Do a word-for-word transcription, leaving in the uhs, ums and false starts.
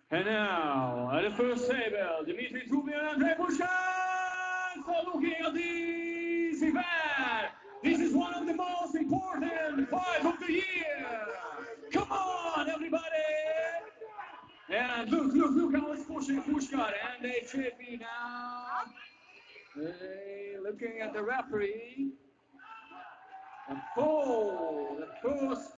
And now, at the first table, Dmitry Trubin and Andrei Pushkin for looking at this event. This is one of the most important fights of the year. Come on, everybody! And look, look, look how it's pushing Pushkin, and they should be now. They looking at the referee. And oh, the first